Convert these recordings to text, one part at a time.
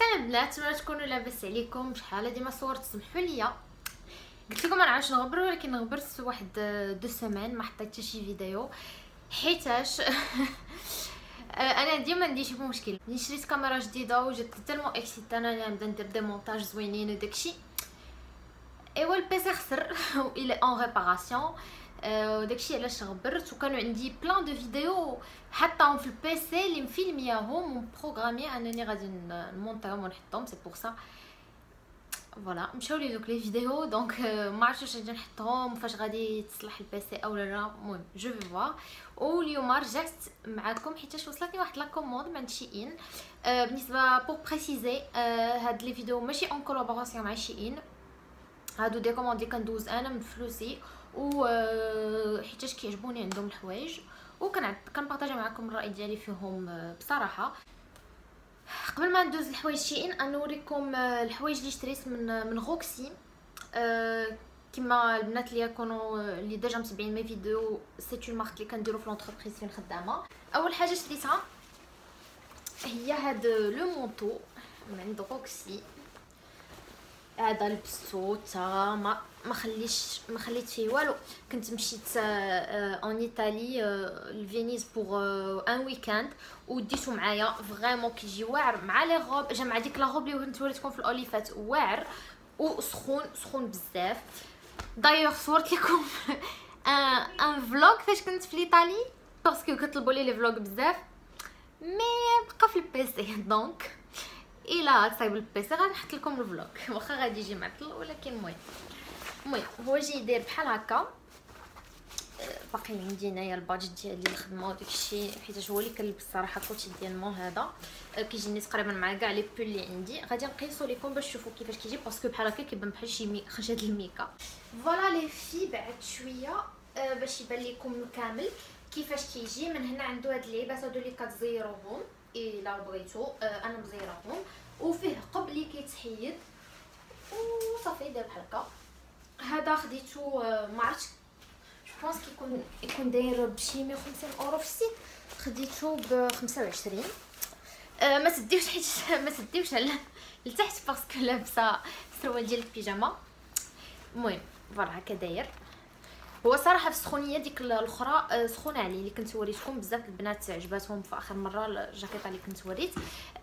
سلام بنات، نتمنى تكونوا لاباس عليكم. شحال ديما صورت، سمحوا لي. قلت لكم انا عاوش نغبر، ولكن غبرت واحد دو سيمين ما حطيت حتى شي فيديو حيتاش انا ديما عندي شي مشكل. ملي شريت كاميرا جديده وجات تالمو اكسيت انا نبدا ندير دي مونتاج زوينين وداكشي، ايوا البيسي خسر و الى اون ريباراسيون، وداكشي علاش غبرت. وكانوا عندي بلان دو فيديو حطاهم في البيسي اللي مفيلمياهم ومبروغرامي انني غادي نمونطيهم ونحطهم. سي بور سا فوالا مشاو لي دوك لي فيديو، دونك ما عرفتش واش غادي نحطهم، فاش غادي تصلح البيسي او لا. المهم جو في فوا. واليوم رجعت معكم حيت وصلتني واحد لا كوموند من شي ان. بالنسبه بور بريسيزي، هاد لي فيديو ماشي اون كولابوراسيون مع شي ان، هادو دي كوموند اللي كندوز انا من فلوسي، و حيتاش كيعجبوني عندهم الحوايج كنبارطاجي معكم الراي ديالي فيهم. بصراحه قبل ما ندوز الحوايج شيئين نوريكم الحوايج اللي شريت من غوكسي. كما البنات اللي يكونوا اللي ديجا متابعين مي فيديو، سي اون مارك اللي كنديرو في لونتربريز فين خدامه. اول حاجه شريتها هي هاد لو مونطو من عند غوكسي. هذا لبستو تا ما خليت فيه والو. كنت مشيت ان ايطالي لفينيس بوغ ان ويكاند وديتو معايا. فريمون كيجي واعر مع لي غوب، جا مع ديك لا غوب اللي كنت وريتكم في الاوليفات، واعر وسخون بزاف. دايوغ صورت لكم ان فلوغ فاش كنت في ايطالي، باسكو كطلبوا لي فلوغ بزاف مي بقى في البيسي. دونك الا تصايب البيسي غنحط لكم الفلوغ، واخا غادي يجي معطل، ولكن المهم هو جاي يدير بحال هكا. باقي عندي هنايا الباجي ديالي الخدمه وداكشي، حيت هو اللي كنلبس الصراحه كوتشي ديال مو. هذا كيجيني تقريبا مع كاع لي بول اللي عندي. غادي نقيسو لكم باش تشوفوا كيفاش كيجي، باسكو بحال هكا كيبان بحال شي خشات الميكا. فوالا لي في بعد شويه باش يبان لكم كامل كيفاش كيجي. من هنا عنده هاد اللعيبات هادو اللي كتزيروهم الا بغيتو. انا مزيراهم، وفيه قب اللي كيتحيد وصافي داير بحال هكا. هذا خديتو ما عرفتش، جو بونس يكون داير بشي 150 اورو في السيت، خديتو ب 25. ما تديوش حيت ما تديوش على لتحت باسكو لابسه سروال ديال البيجاما. المهم فوالا هكا داير. هو صراحه في السخونيه ديك الاخرى سخونه عليه، اللي كنت وريتكم بزاف البنات عجباتهم في اخر مره الجاكيطه اللي كنت وريت.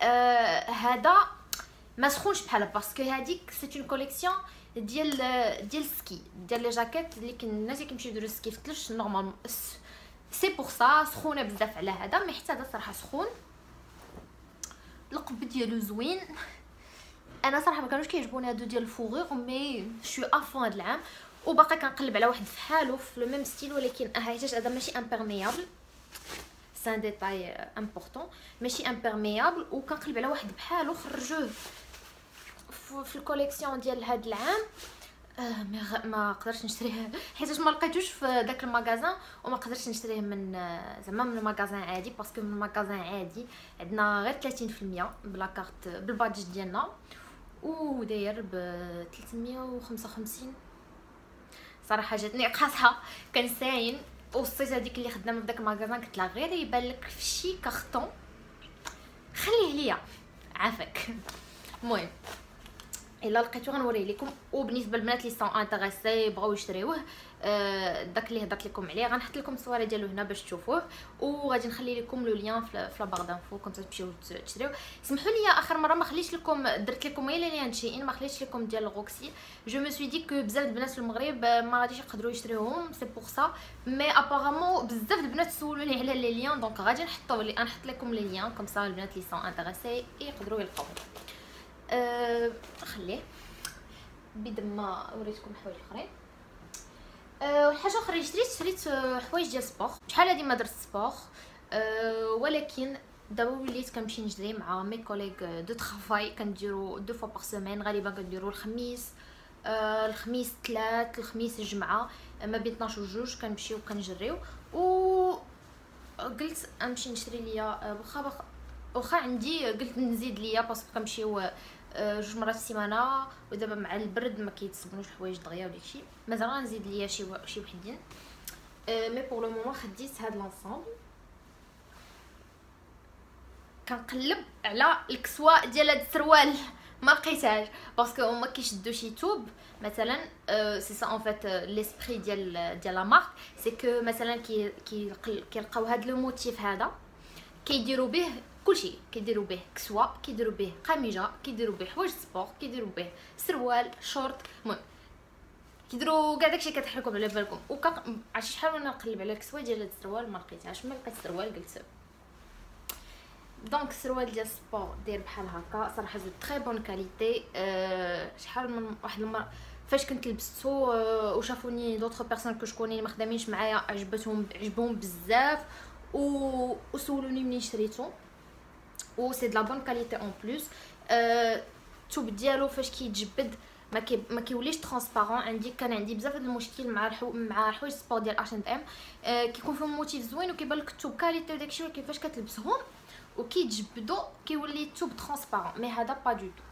هذا ما سخونش بحال باسكو هذيك سي اون كوليكسيون ديال سكي، ديال لي جاكيت اللي الناس اللي كيمشيو يديروا سكي في الثلج نورمال. سي بور سا سخونه بزاف على هذا، مي حتى هذا صراحه سخون. القب ديالو زوين. انا صراحه ما كانوش كيعجبوني هادو ديال الفوغور، مي شو افون هاد العام وباقي كنقلب على واحد فحالو في لو ميم ستيل، ولكن حيتاش هذا ماشي امبيرميابل. سي ان ديتاي امبورطون، ماشي امبيرميابل. وكنقلب على واحد بحالو خرجوه في الكوليكسيون ديال هاد العام. ما قدرتش نشريه حيت ما لقيتوش في داك المغازان، وما قدرتش نشريه من زعما من المغازان عادي، باسكو من المغازان عادي عندنا غير 30% بلا كارت بالبادج ديالنا، وداير ب 355. صراحه جاتني قاصحه، كان ساين. وصيت هذيك اللي خدامه في داك المغازان قلت لها غير يبان لك في شي كارطون خليه ليا عافاك. المهم الا لقيتو غنوريه لكم. وبالنسبه للبنات اللي سون انتريسي بغاو يشريوه، داك اللي هضرت لكم عليه غنحط لكم الصوره ديالو هنا باش تشوفوه، وغادي نخلي لكم لو لين في لا بار دانفو كوم تمشيو تشريو. سمحوا لي اخر مره ما خليتش لكم، درت لكم غير لين شيئين، ما خليتش لكم ديال غوكسي. جو مي سوي دي كو بزاف البنات في المغرب ما غاديش يقدروا يشريوهم، سي بور سا. مي ابارامون بزاف البنات سولوني على لي لين، دونك غادي نحط لكم لي لين كوم سا البنات اللي سون انتريسي يقدروا يلقاوهم. خليه بيد ما وريتكم حوايج اخرين. حاجه اخرى اللي شريت حوايج ديال سبور. شحال هادي ما درت سبور، ولكن دابا وليت كنمشي نجري مع مي كوليغ دو طرافاي. كنديرو 2 فوا بار سيمين، غالبا كنديرو الخميس الثلاث الخميس الجمعه ما بين 12 و 2 كنمشيو كنجريو. و قلت امشي نشري ليا واخا عندي، قلت نزيد ليا باسكو كنمشيو 2 مرات في السيمانه، ودابا مع البرد ما كيتسبنوش الحوايج دغيا وداكشي. مازال غنزيد ليا شي وحدين. مي بور لو مومون خديت هاد لونسامبل كنقلب على الكسوه ديال هاد السروال ما لقيتهاش باسكو هما كيشدوا شي توب مثلا. سي سا ان فيت ليسبري ديال لا مارك، سي كو مثلا كيلقاو هاد لو موتيف هذا كيديروا به كلشي، كيديروا به كسوه، كيديروا به قميجه، كيديروا به حوايج سبور، كيديروا به سروال شورت، المهم كيديروا كاع داكشي كتحركوا على بالكم. عرفتي شحال وانا نقلب على الكسوه ديال هاد السروال ما لقيتهاش، ما لقيت السروال قلت دونك السروال ديال سبور داير بحال هكا صراحه زو تري بون كاليتي. شحال من واحد المره فاش كنت لبستو وشافوني دوطخ بيرسون كو شكوني ما خدامينش معايا عجبهم بزاف وسولوني منين شريتو و سي د لا بون كاليتي اون بلوس. الثوب ديالو فاش كيتجبد ما كيوليش ترانسبارون. كان عندي بزاف د المشكل مع حوايج سبور ديال H&M، كيكون فيهم موتيف زوين وكيبان لك الثوب كاليتي وداكشي، ولكن فاش كتلبسهم وكيتجبدوا كيولي الثوب ترانسبارون، مي هذا با دو تو.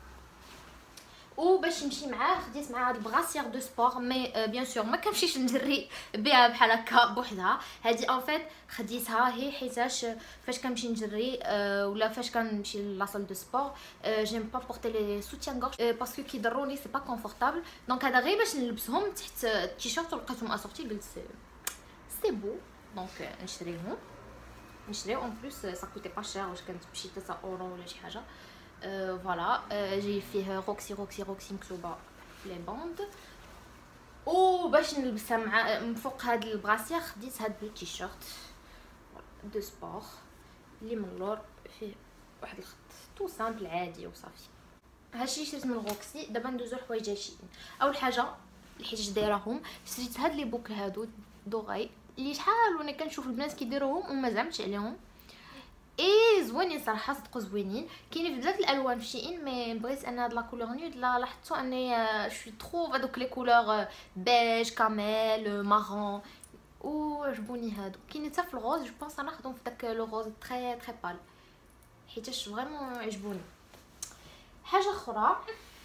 وباش نمشي معاه خديت معاه هاد البغاسيير دو سبور، مي بيان سور ما كنمشيش نجري بها بحال هكا بوحدها. هادي ان فيت خديتها هي حيتاش فاش كنمشي نجري ولا فاش كنمشي لاصال دو سبور جيم با بورتي لي سوتيان غورج باسكو كيضروني سي با كونفورطابل. دونك هذا غير باش نلبسهم تحت التيشيرت ولقيتهم اسورتي قلت سي بو دونك نشريهم. اون بليس سا كوتي با شير، واش كانت بشي 3 اورو ولا شي حاجه. فوالا جاي فيه روكسي مكتوبه لي بوند. وباش نلبسها مع من فوق هاد البغاسير خديت هاد لو تيشيرت دو سبور اللي من اللور فيه واحد الخط تو سامبل عادي وصافي. هادشي شريت من روكسي. دابا ندوزو حوايج شين. اول حاجه الحيت دايرهم شريت هاد لي بوكل هادو دوغاي اللي شحال وانا كنشوف البنات كيديروهم وما زعمتش عليهم اي زوينين صراحه، صدقوا زوينين. كاينين في بزاف الالوان في شيئين، مي بغيت انا هاد لا كولور نود لا لاحظتو اني شوي ترو هذوك لي كولور بيج كاميل مارون وعجبوني هادو. كاينين حتى في الغوز، جو بونس انا ناخذهم في داك لو غوز تري تري بال حيتاش فريمون عجبوني. حاجه اخرى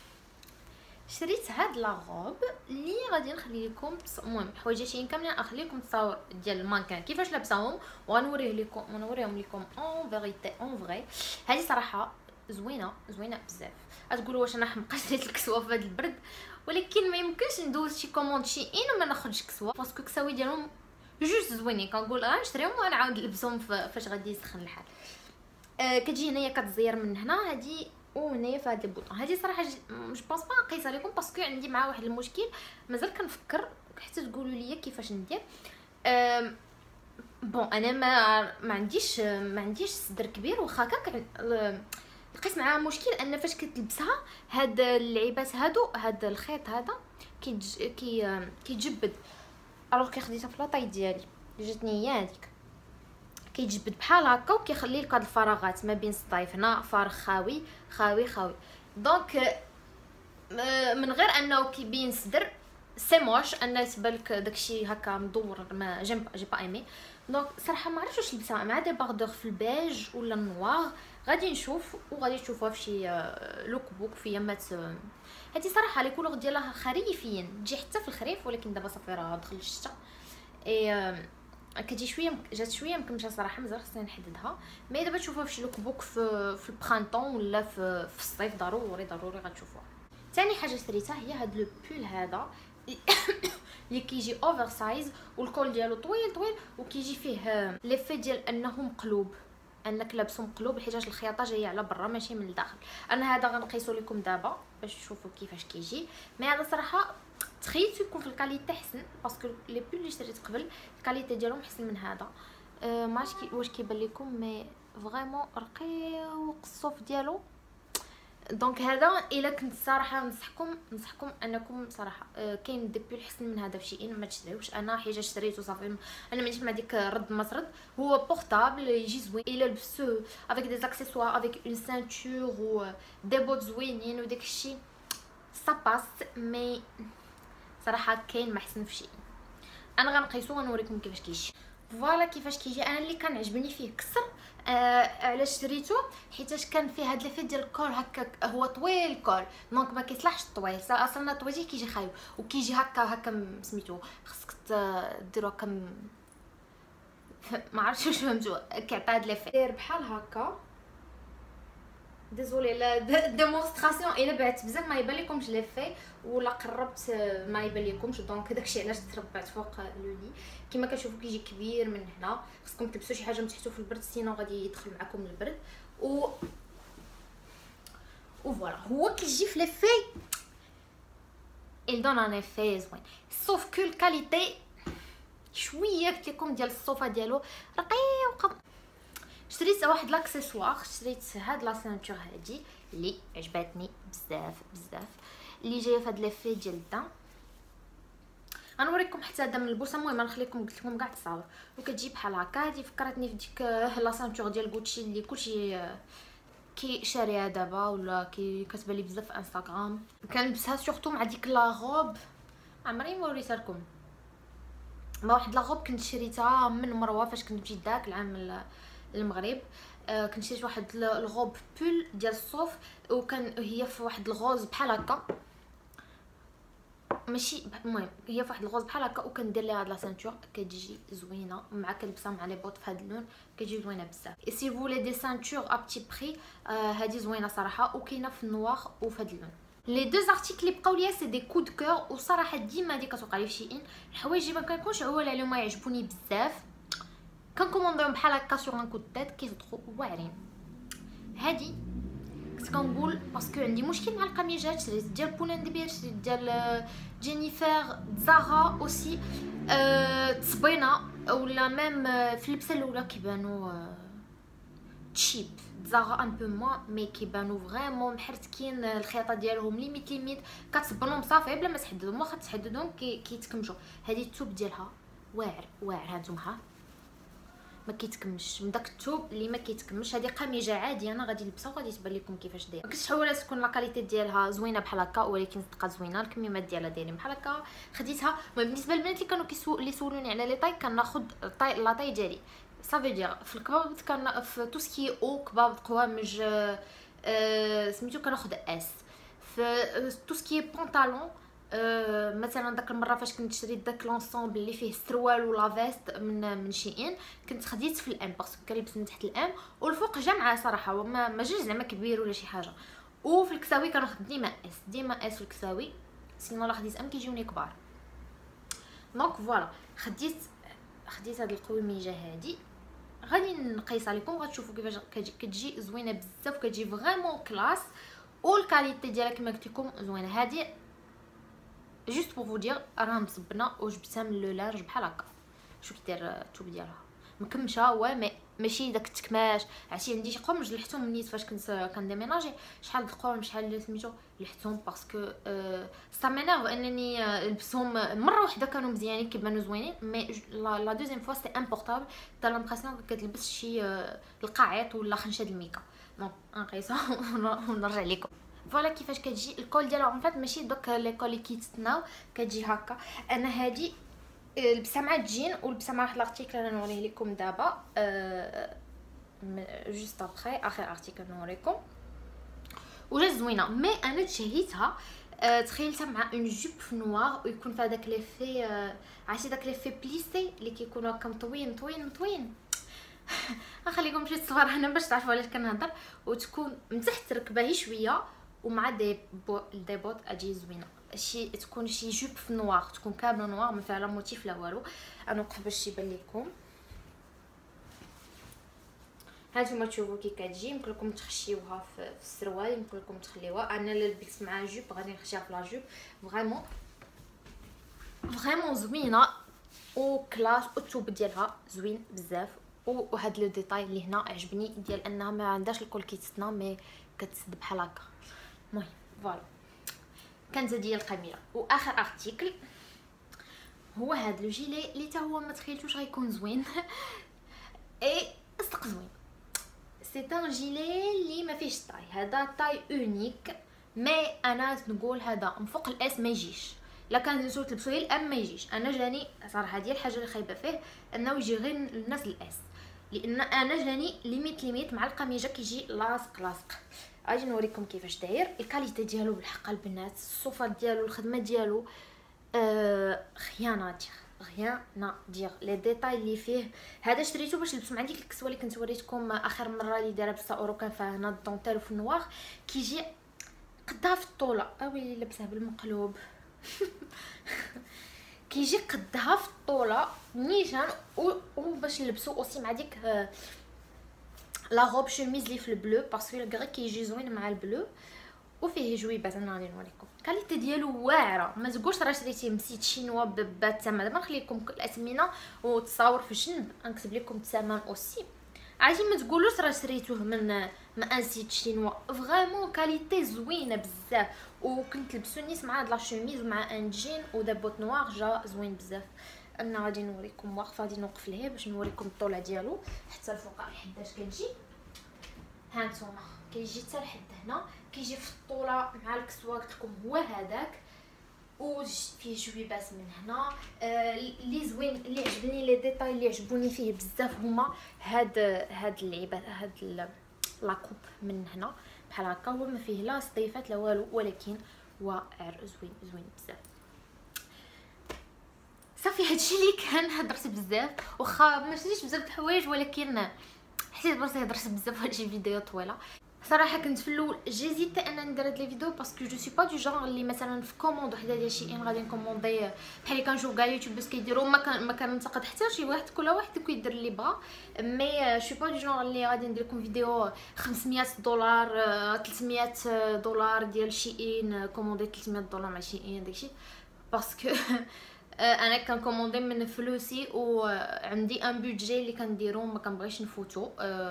شريت هاد لا غوب اللي غادي نخلي لكم المهم حوايجاتين كاملين نخلي لكم التصاور ديال المانكان كيفاش لابساهم ونوريهم لكم اون فيريتي اون فري. هذه صراحه زوينه بزاف. غتقولوا واش انا حمقى شريت الكسوه في هذا البرد، ولكن ما يمكنش ندوز شي كوموند شي وما ناخذش كسوه باسكو الكساوي ديالهم جوج زوينين. كنقول غنشريهم ونعاود نلبسهم فاش غادي يسخن الحال. كتجي هنايا كتزير من هنا هذه وهنايا في هاد البوطون. هذه صراحه مش بونس با نقيسها لكم باسكو عندي مع واحد المشكل مازال كنفكر حتى تقولوا لي كيفاش ندير. بون انا ما عنديش صدر كبير واخا هكاك لقيت معها مشكل ان فاش كتلبسها هاد اللعيبات هادو هاد الخيط هذا كيتجبد الوغ كي خديتها في لاطاي ديالي جاتني هي هذيك كيتجبد بحال هكا وكيخلي لك هاد الفراغات ما بين الصدايف هنا فارغ خاوي. دونك من غير انه كيبين الصدر سي موش ان تبان لك داكشي هكا مدور ما جي با ايمي. دونك صراحه ما عرفتش واش نلبسها مع دي باردور في البيج ولا النوار. غادي نشوف وغادي تشوفوها في شي لوك بوك في يمات. هذه صراحه لي كولور ديالها خريفيين تجي حتى في الخريف، ولكن دابا صافي راه دخل الشتاء كتجي شويه جات شويه مكمشه صراحه مازال خصني نحددها. مي دابا تشوفوها في شي لوك بوك في البرانطون ولا في الصيف ضروري غتشوفوها. ثاني حاجه شريتها هي هاد لو بول هذا اللي كيجي اوفر سايز والكول ديالو طويل وكيجي فيه ليفي ديال انه مقلوب، انك لابسو مقلوب حيتاش الخياطه جايه على برا ماشي من الداخل. انا هذا غنقيسو لكم دابا باش تشوفوا كيفاش كيجي. مي هذا صراحه تخيلت يكون في الكاليتي حسن باسكو لي بول اللي شريت قبل الكاليتي ديالهم احسن من هذا. ما عرفتش واش كيبان لكم مي فريمون رقيق الصوف ديالو. دونك هذا الا كنت صراحه نصحكم انكم صراحه كاين دي بول حسن من هذا بشيء ما تشريوش. انا حاجه شريته صافي انا ما عنديش مع ديك رد ما ترد. هو بورطابل يجي زوين الا لبسوه افيك دي اكسسوار افيك اون سانتور و دي بوت زوينين وداك الشيء سا باس. مي صراحه كاين ما حسن في شيء. انا غنقيسو ونوريكم كيفاش كيجي. فوالا كيفاش كيجي. انا اللي كان عجبني فيه كسر علاش شريته حيتاش كان فيه هاد لافيت ديال الكول هكا هو طويل الكول دونك ما كيطلعش الطويل اصلا طويل كيجي خايب وكيجي هكا سميتو خصك ديرو هكا ما عرفتش واش فهمتوا كيعطي هاد لافيت داير بحال هكا ديزولي لا ديمونستراسيون الا بعت بزاف ما يبان لكمش لي في ولا قربت ما يبان لكمش، دونك داكشي علاش تربعت فوق لو لي. كما كتشوفوا كيجي كبير من هنا، خصكم تلبسوا شي حاجه من تحتو في البرد سينو غادي يدخل معكم البرد. و فوالا هو كيجي في لي في il donne un effet زوين، sauf que الكاليتي شويه قلت لكم ديال الصوفه ديالو رقيقه. شريت واحد لاكسيسوار، شريت هاد لا سانتور هادي اللي عجبتني بزاف بزاف، اللي جايه فهاد ليفي ديال الدم. غنوريكم حتى هذا ملبوسه، المهم نخليكم قلت لكم كاع التصاور. وكتجي بحال هكا، هادي فكرتني في ديك لا سانتور ديال غوتشي اللي كلشي كي شاريها دابا ولا كي كتبان لي بزاف في انستغرام. كنلبسها سورتو مع ديك لا غوب، عمري ما وريتها لكم، ما واحد لا غوب كنت شريتها من مروه فاش كنت مشيت داك العام للمغرب. كنت شريت واحد الغوب بول ديال الصوف، وكان هي في واحد الغوز بحال هكا، ماشي المهم هي في واحد الغوز بحال هكا، وكندير ليها هاد لا سانتور كتجي زوينه مع كنلبسها مع لي بوط في هاد اللون كتجي زوينه بزاف. سي فولي دي سانتور ا بتي بري هادي زوينه صراحه، وكاينه في النوار وفي هاد اللون. لي دو زارتيكل اللي بقاو ليا سي دي كود دو كور، وصراحه ديما هادي كتوقع لي في شي الحوايج ما كنكونش عوال عليهم، يعجبوني بزاف كنكومونديهم بحال هكا سور ان كود تيت كيصدقوا واعرين. هادي كنت كنقول باسكو عندي مشكل مع القميجات، شريت ديال بولان دي بير، شريت ديال جينيفر زارا اوسي تصبينه، ولا ميم في اللبسه الاولى كيبانوا تشيب، زارا ان بو موا مي كيبانوا فريمون محرتكين، الخياطه ديالهم ليميت كتصبنهم صافي بلا ما تحددهم، واخا تحددهم كيتكمجوا. هذه الثوب ديالها واعر هانتوما ما كيتكمش من داك الثوب اللي ما كيتكمش. هذه قميجه عاديه انا غادي نلبسها وغادي تبان لكم كيفاش دايره. كنت حاولت تكون لا كاليتي ديالها زوينه بحال هكا، ولكن صدقات زوينه، الكميمات ديالها دايرين بحال هكا. خديتها بالنسبه للبنات اللي كانوا اللي سولوني على لي طاي، كناخذ لا طاي ديالي صافي دير في الكباب، كان في توسكي او كباب قوامج سميتو كناخذ اس. في توسكي بونطالون مثلا داك المره فاش كنت شريت داك لونسومبل اللي فيه السروال ولا فيست من شيئين، كنت خديت في الام باسكو كنلبس من تحت الام، والفوق جامعه صراحه وما جاش زعما كبير ولا شي حاجه. وفي الكساوي كناخذ ديما اس في الكساوي، سينو لا خديت ام كيجيوني كبار. دونك فوالا خديت هاد القويميجه هادي، غادي نقيسها لكم غتشوفوا كيفاش كتجي زوينه بزاف، كتجي فريمون كلاس، والكاليتي ديالها كما قلت لكم زوينه. هادي جوست بور فو دير راه مصبنه وجبتها من لو لانج بحال هكا. شو كيدير الثوب ديالها مكمشه، ماشي داك التكماش. عرفتي عندي شي قمج لحتهم نيت فاش كنت كنديميناجي، شحال د القرن شحال سميتو لحتهم باسكو سامينيرف انني لبسهم مره واحده كانوا مزيانين كيبانوا زوينين، مي لا دوزيام فوا سي امبورطابل، تا لامبرسيون كتلبس شي القاعيط ولا خنشه الميكا. دونك نقيسها ونرجع لكم. فوالا كيفاش كتجي الكول ديالها اون فات ماشي دوك لي كول اللي كيتسناو، كتجي هكا. انا هادي لبسها مع الجين ولبسها مع واحد لارتيكل انا نوريه لكم دابا جوست ابري اخر ارتيكل نوريكم، وجات زوينه. مي انا تشهيتها تخيلتها مع اون جوب في نوار ويكون فيها داك ليفي عرفتي داك ليفي بليسي اللي كيكونوا هكا مطوين غنخليكم شي تصوير هنا باش تعرفوا علاش كنهضر، وتكون من تحت ركبه شويه ومع دي بوط اجي زوينه. شي تكون شي جوب في نوار، تكون كامله نوار ما فيها لا موتيف لا والو. انا نوقف باش يبان لكم. هانتوما تشوفوا كي كتجي، يمكن لكم تخشيوها في السروال، يمكن لكم تخليوها. انا اللي لبست مع جوب غادي نخشيها في لا جوب. فريمون زوينه وكلاس، والثوب ديالها زوين بزاف. وهاد لو ديتاي اللي هنا عجبني ديال انها ما عندهاش الكول كيتسنا مي كتسد بحال هكا. المهم فوالا كانت ديال القميله. واخر ارتيكل هو هاد لو جيلي اللي حتى هو ما تخيلتوش غيكون زوين اي صدق زوين. سي ان جيلي اللي ما فيهش طاي، هذا طاي اونيك، مي انا نقول هذا من فوق الاس ما يجيش. لا كان نسيتو تلبسوا الام ما يجيش. انا جاني صراحه ديال الحاجه اللي خايبه فيه انه يجي غير الناس الاس، لان انا جاني ليميت مع القميجه كيجي لاصق. اجي نوريكم كيفاش داير. الكاليتي ديالو بالحق البنات، الصوفه ديالو، الخدمه ديالو خيانه غيان دير لي ديتاي اللي فيه. هذا شريته باش نلبسو مع ديك الكسوه اللي كنت وريتكم اخر مره اللي دايره ب 6 اورو، كان فيها هنا الدونتيل وفي النوار، كيجي قدها في الطوله. اويلي لابسه بالمقلوب. كيجي قدها في الطوله نيشان، وباش نلبسو اوسي مع ديك لا روب شوميز اللي في البلو، باسكو الكري كيجي زوين مع البلو وفيه جويبات. انا غادي نوريكم الكاليتي ديالو واعره. ما تقولش راه شريتيه مسيت شينوا بالثمن. دابا نخلي لكم الاثمنه والتصاور في الجنب، نكتب لكم الثمن اوسي. عادي ما تقولوش راه شريتوه من ان سيت شينوا. فريمون كاليتي زوينه بزاف، وكنت لبسو نيس مع هاد لا شوميز ومع ان جين ودا بوت نوار، جا زوين بزاف. انا غادي نوريكم، واقفه غادي نوقف ليه باش نوريكم الطولع ديالو حتى الفوق لحداش كتجي. ها نتوما كيجي حتى لحد هنا، كيجي في الطوله مع الكسوه. قلت لكم هو هذاك، وفيه جويبات من هنا. اللي زوين اللي عجبني لي ديتاي اللي عجبوني فيه بزاف هما هاد اللعيبات، هاد لاكوب من هنا بحال هكا. هو ما فيه لا سطيفات لا والو، ولكن واعر زوين بزاف. صافي هادشي اللي كان. هضرت بزاف، واخا ما شريتش بزاف د الحوايج، ولكن حسيت براسي هضرت بزاف هادشي فيديو طويله. صراحه كنت في الاول جيزيت انا ندير هاد لي فيديو، باسكو جو سي با دو جونغ اللي مثلا في كوموند وحده ديال شي غادي نكوموندي بحال اللي كنشوف كاع يوتيوبرز كيديروا. ما كننتقد حتى شي واحد، كل واحد كيدير اللي بغا. مي جو با دو جونغ اللي غادي ندير لكم فيديو $500 $300 ديال شي كوموندي $300 مع شي داكشي، باسكو انا كنكوموندي من فلوسي، وعندي ان بودجي اللي كنديرو ما كنبغيش نفوتو.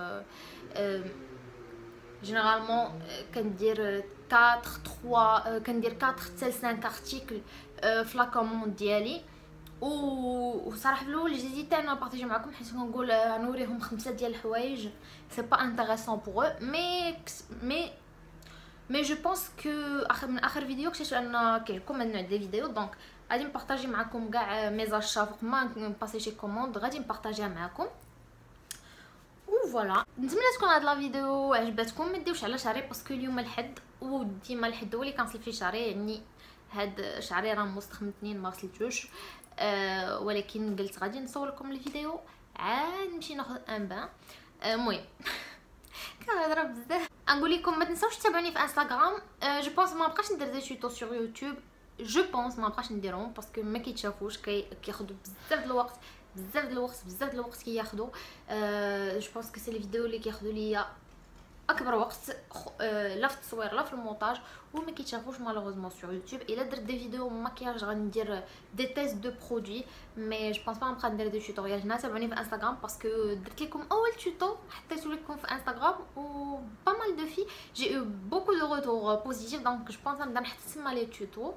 جينيرالمون كندير 4 3 كندير 4 حتى 5 ارتيكل في لا كوموند ديالي. وصراحه في الاول جيت انا بارطاجي معكم، حيت كنقول نوريهم 5 ديال الحوايج سي با انتريسون بوغ او. مي جو بونس كو من اخر فيديو اكتشفت ان كيعجبكم هاد النوع ديال الفيديو، دونك غادي نبارطاجي معكم كاع ميزاج فوق ما نباسي شي كوموند غادي نبارطاجيها معكم. وفوالا، نتمنى تكون هاد لا فيديو عجبتكم. ما ديوش على شعري باسكو اليوم الحد، وديما الحد هو اللي كنغسل فيه شعري. يعني هاد شعري راه مستخدم 2 ما غسلتوش، ولكن قلت غادي نصور لكم الفيديو عاد نمشي ناخذ ان بان. المهم كنهضر بزاف. نقول لكم ما تنساوش تتابعوني في انستغرام. جو بونس ما بقاش ندير دي توتو سور يوتيوب، جو بونس ما بقاش نديرهم باسكو ما كيتشافوش، كياخذوا بزاف د الوقت كياخذوا. جو بونس كو سي لي فيديو اللي كياخذوا ليا اكبر وقت، لا في التصوير لا في المونتاج، وما كيتشافوش مالوغوزمون سور يوتيوب. الا درت دي فيديو ماكياج غادي ندير دي تيست دو برودوي، مي جو بونس با نبقى ندير دي توتوريال هنا. تابعوني في انستغرام باسكو درت لكم اول توتو حطيتو لكم في انستغرام، و با مال دو في جي او بوكو دو روتور بوزيتيف، دونك جو بونس نبدا نحط تما لي توتو.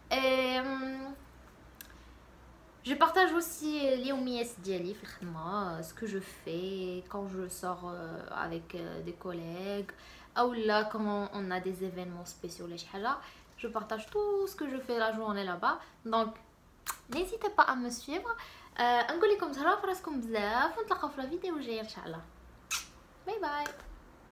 Je partage aussi les يوميات ديالي في الخدمه، ce que je fais quand je sors avec des collègues, ou là quand on a des événements spéciaux ولا شي حاجه. Je partage tout ce que je fais la journée là-bas, donc n'hésitez pas à me suivre. نقول لكم تهلاو في راسكم بزاف، ونتلاقاو في الفيديو الجايه ان شاء الله. باي باي.